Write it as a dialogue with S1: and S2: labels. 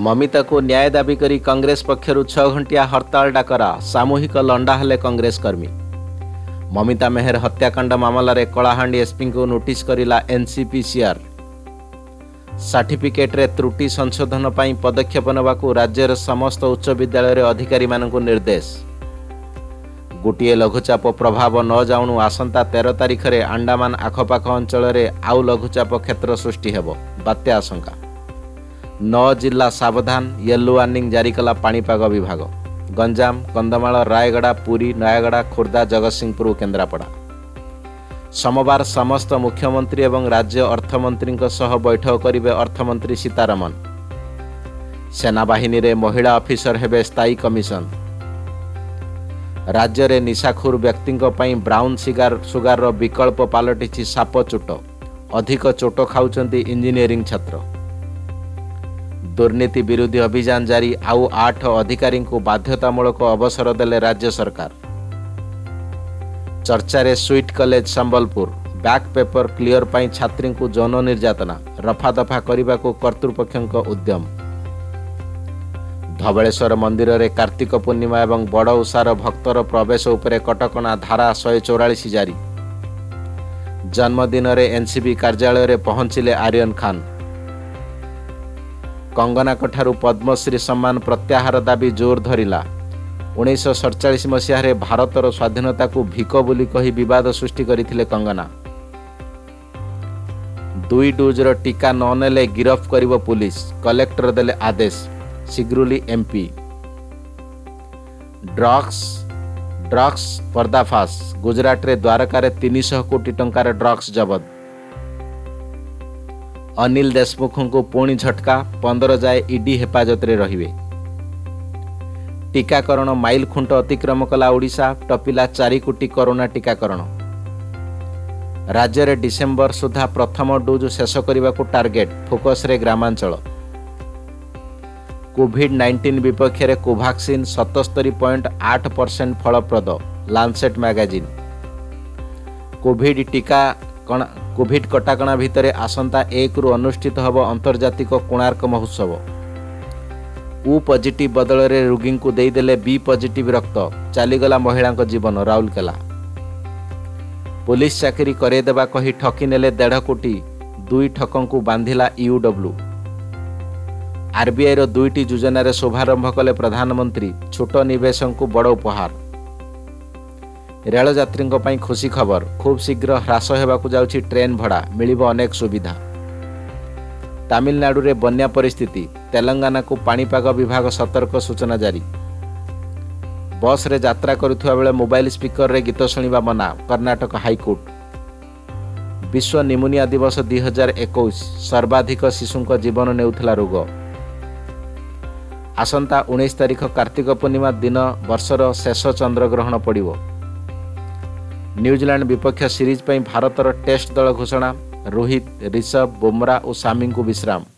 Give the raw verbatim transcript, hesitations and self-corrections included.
S1: ममिता को न्याय दाबी करी कांग्रेस पक्षरु छह घंटिया हड़ताल डाकरा सामूहिक लंडा हेले कांग्रेस कर्मी। ममिता मेहर हत्याकांड मामलें कलाहांडी एसपी को नोटिस करिला एनसीपीसीआर। सर्टिफिकेट रे त्रुटि संशोधन पर पदक्षेप नेबाकू राज्यर समस्त उच्च विद्यालय अधिकारी मानकू निर्देश। गोटे लघुचाप प्रभाव न जाऊणु आसंता तेरह तारिख में अंडमान आखपाख अंचल आउ लघुचाप क्षेत्र सृष्टि हेबो बात्या आशंका। नौ जिला सावधान येलो वार्निंग जारी कला पाणीपाग विभाग। गंजाम कंधमाल रायगड़ा पुरी नयागड़ा खोर्धा जगतसिंहपुर केन्द्रापड़ा। सोमवार समस्त मुख्यमंत्री एवं राज्य अर्थमंत्री सह बैठक करेंगे अर्थमंत्री सीतारमण। सेनाबाहिनी रे महिला अफिसर हेबे स्थायी कमिशन। राज्य रे निशाखोर व्यक्ति ब्राउन सिगार सुगार विकल्प पलटि साप चोट। अधिक चोट खाउचंती इंजीनियरिंग छात्र। दुर्नीति विरोधी अभियान जारी आउ आठ अधिकारी को बाध्यतामूलक अवसर देले राज्य सरकार। चर्चारे sweet college Sambalpur. Back paper clear पाई छात्री को जौन निर्यातना रफा दफा करने को कर्तृपक्ष उद्यम। धवलेश्वर मंदिर रे कार्तिक पूर्णिमा एवं बड़ उषार भक्तर प्रवेश उपरे कटकणा धारा शहे चौरालीस जारी। जन्मदिन रे एनसीबी कार्यालय रे पहुंचिले आर्यन खान। कंगना ठारू पद्मश्री सम्मान प्रत्याहार दाबी जोर धरिला। उन्नीस सड़चाश मसीह भारतर स्वाधीनता को भिक बोली कही विवाद सृष्टि करथिले कंगना। दुई डोजर टीका न नेले गिरफ करिवो पुलिस कलेक्टर देले आदेश। सिग्रुली एमपी। ड्रग्स ड्रग्स पर्दाफाश। गुजरात रे द्वारका रे तीन सौ कोटी टंकार ड्रग्स जबत। अनिल देशमुख को पुणी झटका पंद्रह जाए ईडी हेफाजत रे रहिबे। टीकाकरण माइल खुंट अतिक्रम कला ओडिशा टपिला चार कोटी कोरोना टीकाकरण। राज्य रे डिसेम्बर सुधा प्रथम डोज शेष करने को टार्गेट फोकस रे ग्रामांचल। कोविड नाइंटीन विपक्ष रे कोवाक्सिन सतस्तरी पॉइंट आठ परसेंट फलप्रद लांसेट मैगजीन। कोविड टीका कोविड कटाकणा भितर आसंता एक रु अनुष्ठित हब अंतर्जातिक कोणार्क महोत्सव। ओ पॉजिटिव बदल रे रोगी को देदेले बी पॉजिटिव रक्त चलीगला महिला जीवन। राउरकेला। पुलिस चाकरी करेदेबा कही ठकी नेले डेढ़ कोटी दुई ठकों को बांधिला यूडब्ल्यू। आरबीआई रो दुईटी योजना रे शुभारंभ कले प्रधानमंत्री छोट निवेशक को बड़ उपहार। रेल यात्री पई खुशी खबर खूब शीघ्र ह्रास हेबाकु जाउछि ट्रेन भड़ा मिलिबो अनेक सुविधा। तमिलनाडु रे बन्या परिस्थिति तेलंगाना को पाणीपाग विभाग सतर्क सूचना जारी। बस रे यात्रा करुथुवा बेले मोबाइल स्पीकर रे गीत सुनिबा मना कर्नाटक हाईकोर्ट। विश्व निमोनिया दिवस दुई हजार इक्कीस सर्वाधिक शिशुंक जीवन नेउथला रोग। आसंता उन्नीस तारिख कार्तिक पूर्णिमा दिन वर्षर शेष चंद्रग्रहण पड़िबो। न्यूजीलैंड विपक्ष सीरीज पर भारतर टेस्ट दल घोषणा। रोहित ऋषभ बुमरा और सामी को विश्राम।